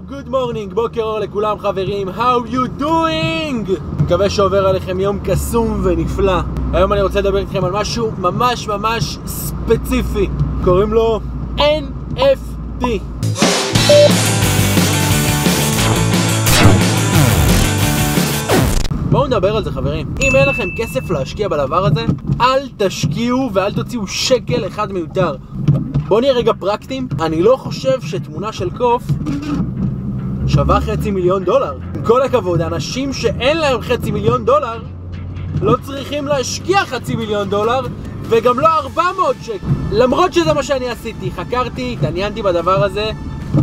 good morning, בוקר אור לכולם חברים, how you doing? מקווה שעובר עליכם יום קסום ונפלא. היום אני רוצה לדבר איתכם על משהו ממש ספציפי, קוראים לו NFT. בואו נדבר על זה חברים. אם אין לכם כסף להשקיע בדבר הזה, אל תשקיעו ואל תוציאו שקל אחד מיותר. בואו נהיה רגע פרקטיים. אני לא חושב שתמונה של קוף שווה $500,000. עם כל הכבוד, אנשים שאין להם $500,000 לא צריכים להשקיע $500,000 וגם לא 400 שקל. למרות שזה מה שאני עשיתי, חקרתי, התעניינתי בדבר הזה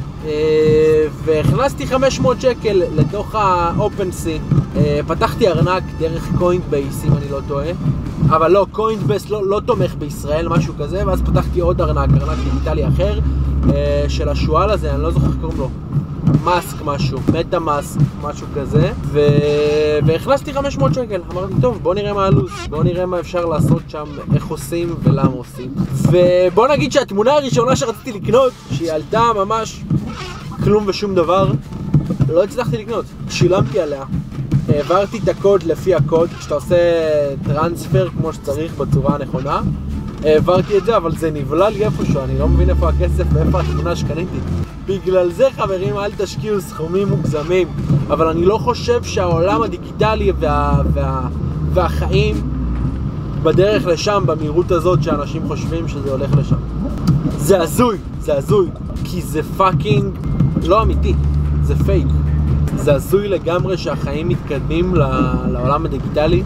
והכנסתי 500 שקל לתוך ה-OpenSea. פתחתי ארנק דרך קוינבייס אם אני לא טועה, אבל לא, קוינבייס לא תומך בישראל, משהו כזה, ואז פתחתי עוד ארנק דיגיטלי אחר של השואל הזה, אני לא זוכר קוראים לו, מאסק משהו, מטה מאסק, משהו כזה, והכנסתי 500 שקל. אמרתי, טוב, בוא נראה מה הלו"ז, בוא נראה מה אפשר לעשות שם, איך עושים ולמה עושים. ובוא נגיד שהתמונה הראשונה שרציתי לקנות, שהיא עלתה ממש כלום ושום דבר, לא הצלחתי לקנות, שילמתי עליה. העברתי את הקוד לפי הקוד, כשאתה עושה טרנספר כמו שצריך בצורה הנכונה, העברתי את זה, אבל זה נבלע לי איפשהו, אני לא מבין איפה הכסף ואיפה התמונה שקניתי. בגלל זה חברים, אל תשקיעו סכומים מוגזמים, אבל אני לא חושב שהעולם הדיגיטלי והחיים בדרך לשם, במהירות הזאת שאנשים חושבים שזה הולך לשם. זה הזוי, כי זה פאקינג לא אמיתי, זה פייק. זה הזוי לגמרי שהחיים מתקדמים לעולם הדיגיטלי,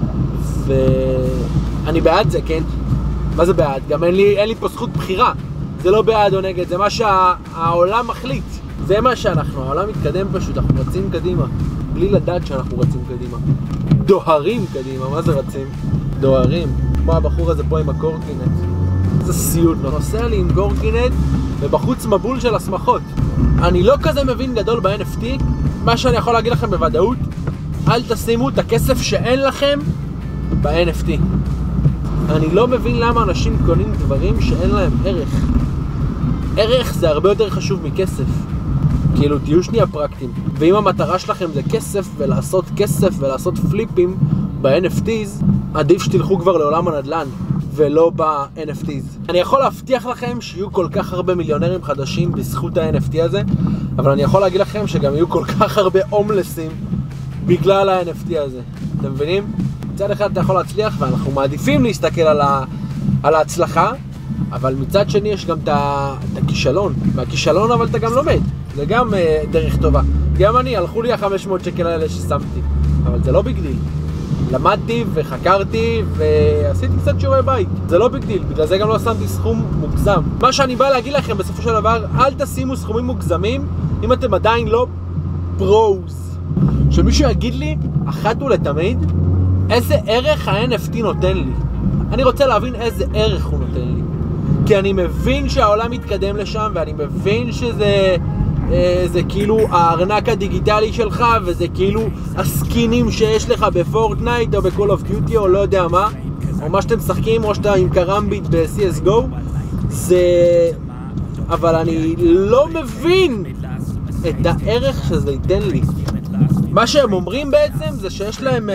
ואני בעד זה, כן? מה זה בעד? גם אין לי פה זכות בחירה. זה לא בעד או נגד, זה מה שהעולם מחליט. זה מה שאנחנו, העולם מתקדם פשוט, אנחנו רצים קדימה, בלי לדעת שאנחנו רצים קדימה. דוהרים קדימה, מה זה רצים? דוהרים. כמו הבחור הזה פה עם הקורקינט. זה סיוט, נוסע לי עם קורקינט ובחוץ מבול של הסמכות. אני לא כזה מבין גדול ב-NFT, מה שאני יכול להגיד לכם בוודאות, אל תשימו את הכסף שאין לכם ב-NFT. אני לא מבין למה אנשים קונים דברים שאין להם ערך. ערך זה הרבה יותר חשוב מכסף. כאילו, תהיו שנייה פרקטיים. ואם המטרה שלכם זה כסף ולעשות כסף ולעשות פליפים ב-NFTs, עדיף שתלכו כבר לעולם הנדל"ן ולא ב-NFTs. אני יכול להבטיח לכם שיהיו כל כך הרבה מיליונרים חדשים בזכות ה-NFT הזה, אבל אני יכול להגיד לכם שגם יהיו כל כך הרבה הומלסים בגלל ה-NFT הזה. אתם מבינים? מצד אחד אתה יכול להצליח, ואנחנו מעדיפים להסתכל על ההצלחה, אבל מצד שני יש גם את הכישלון. מהכישלון אבל אתה גם לומד. זה גם דרך טובה. גם אני, הלכו לי ה-500 שקל האלה ששמתי, אבל זה לא ביג דיל. למדתי וחקרתי ועשיתי קצת שיעורי בית. זה לא ביג דיל, בגלל זה גם לא שמתי סכום מוגזם. מה שאני בא להגיד לכם בסופו של דבר, אל תשימו סכומים מוגזמים אם אתם עדיין לא פרוז. שמישהו יגיד לי אחת ולתמיד איזה ערך ה-NFT נותן לי. אני רוצה להבין איזה ערך הוא נותן לי, כי אני מבין שהעולם מתקדם לשם, ואני מבין שזה זה כאילו הארנק הדיגיטלי שלך, וזה כאילו הסקינים שיש לך בפורטנייט או בקול אוף דיוטי או לא יודע מה, או מה שאתם משחקים, או שאתה עם קרמביט ב-CSGO. זה... אבל אני לא מבין את הערך שזה ייתן לי. מה שהם אומרים בעצם זה שיש להם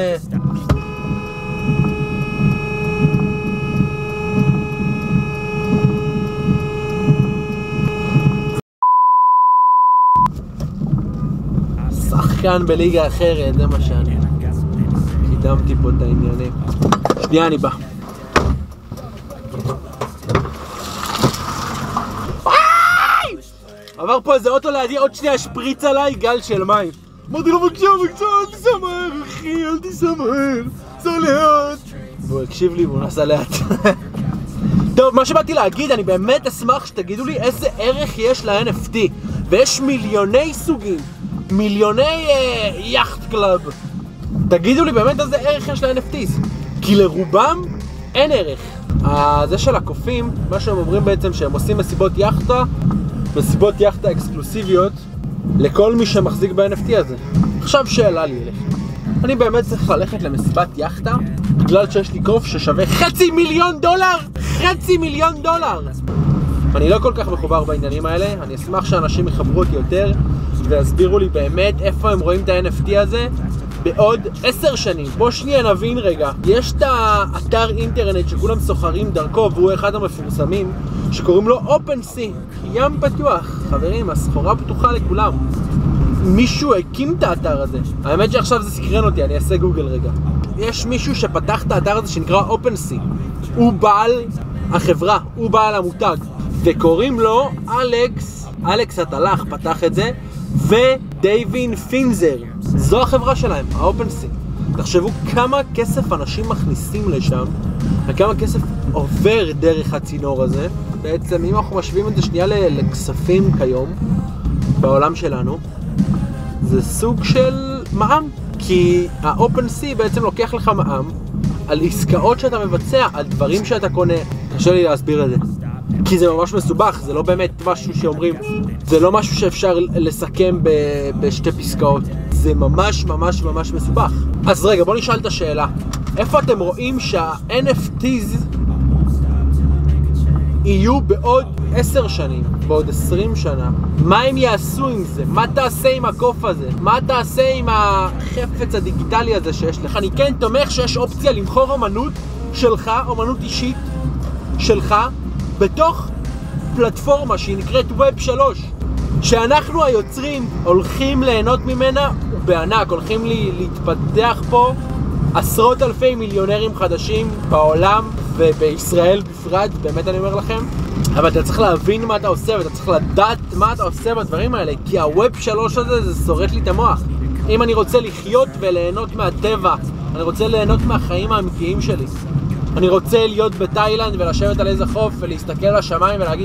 שחקן בליגה אחרת, זה מה שאני קידמתי פה את העניינים. שנייה, אני בא. עבר פה איזה אוטו לידי, עוד שנייה שפריץ עליי גל של מים. אמרתי לו בבקשה, אל תסמר אחי, אל תסמר, סע לאט. והוא הקשיב לי והוא נסע לאט. טוב, מה שבאתי להגיד, אני באמת אשמח שתגידו לי איזה ערך יש ל-NFT. ויש מיליוני סוגים, מיליוני יאכט קלאב. תגידו לי באמת איזה ערך יש ל-NFTs, כי לרובם אין ערך. זה של הקופים, מה שהם אומרים בעצם שהם עושים מסיבות יאכטה אקסקלוסיביות לכל מי שמחזיק ב-NFT הזה. עכשיו שאלה לי אליך, אני באמת צריך ללכת למסיבת יאכטה בגלל שיש לי קוף ששווה $500,000? אני לא כל כך מחובר בעניינים האלה, אני אשמח שאנשים יחברו אותי יותר. והסבירו לי באמת איפה הם רואים את ה-NFT הזה בעוד 10 שנים. בוא שנייה נבין רגע. יש את האתר אינטרנט שכולם סוחרים דרכו, והוא אחד המפורסמים, שקוראים לו OpenSea. ים פתוח. חברים, הסחורה פתוחה לכולם. מישהו הקים את האתר הזה. האמת שעכשיו זה סקרן אותי, אני אעשה גוגל רגע. יש מישהו שפתח את האתר הזה שנקרא OpenSea. הוא בעל החברה, הוא בעל המותג. וקוראים לו אלכס התלך פתח את זה, ודייווין פינזר. זו החברה שלהם, ה-OpenSea. תחשבו כמה כסף אנשים מכניסים לשם, וכמה כסף עובר דרך הצינור הזה. בעצם אם אנחנו משווים את זה שנייה לכספים כיום, בעולם שלנו, זה סוג של מע"מ. כי ה-OpenSea בעצם לוקח לך מע"מ על עסקאות שאתה מבצע, על דברים שאתה קונה. קשה לי להסביר את זה. כי זה ממש מסובך, זה לא באמת משהו שאומרים, זה לא משהו שאפשר לסכם בשתי פסקאות. זה ממש ממש ממש מסובך. אז רגע, בוא נשאל את השאלה. איפה אתם רואים שה-NFTs יהיו בעוד 10 שנים, בעוד 20 שנה? מה הם יעשו עם זה? מה תעשה עם הקוף הזה? מה תעשה עם החפץ הדיגיטלי הזה שיש לך? אני כן תומך שיש אופציה למכור אומנות שלך, אומנות אישית שלך, בתוך פלטפורמה שהיא נקראת Web 3, שאנחנו היוצרים הולכים ליהנות ממנה בענק, הולכים להתפתח פה עשרות אלפי מיליונרים חדשים בעולם ובישראל בפרט, באמת אני אומר לכם. אבל אתה צריך להבין מה אתה עושה ואתה צריך לדעת מה אתה עושה בדברים האלה, כי ה-Web 3 הזה זה שורט לי את המוח. אם אני רוצה לחיות וליהנות מהטבע, אני רוצה ליהנות מהחיים האמיתיים שלי, אני רוצה להיות בתאילנד ולשבת על איזה חוף ולהסתכל לשמיים ולהגיד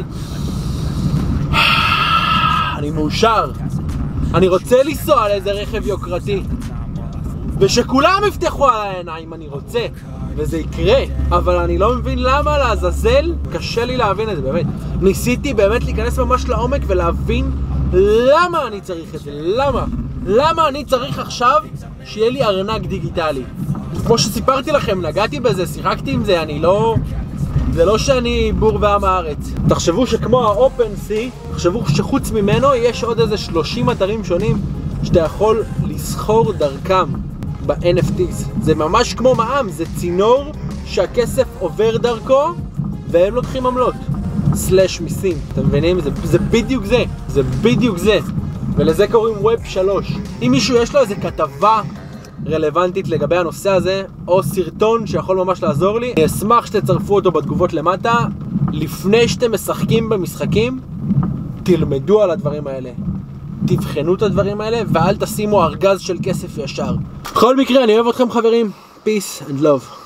אני מאושר. אני רוצה לנסוע על איזה רכב יוקרתי ושכולם יפתחו על העיניים, אני רוצה, וזה יקרה. אבל אני לא מבין למה לעזאזל, קשה לי להבין את זה באמת. ניסיתי באמת להיכנס ממש לעומק ולהבין למה אני צריך את זה. למה אני צריך עכשיו שיהיה לי ארנק דיגיטלי? כמו שסיפרתי לכם, נגעתי בזה, שיחקתי עם זה, זה לא שאני בור ועם הארץ. תחשבו שכמו ה-OpenSea, תחשבו שחוץ ממנו יש עוד איזה 30 אתרים שונים שאתה יכול לסחור דרכם ב-NFTs. זה ממש כמו מע"מ, זה צינור שהכסף עובר דרכו והם לוקחים עמלות סלש מיסים, אתם מבינים? זה בדיוק זה, ולזה קוראים Web 3. אם מישהו יש לו איזה כתבה רלוונטית לגבי הנושא הזה, או סרטון שיכול ממש לעזור לי, אני אשמח שתצרפו אותו בתגובות למטה. לפני שאתם משחקים במשחקים, תלמדו על הדברים האלה, תבחנו את הדברים האלה, ואל תשימו ארגז של כסף ישר. בכל מקרה, אני אוהב אתכם חברים. Peace and love.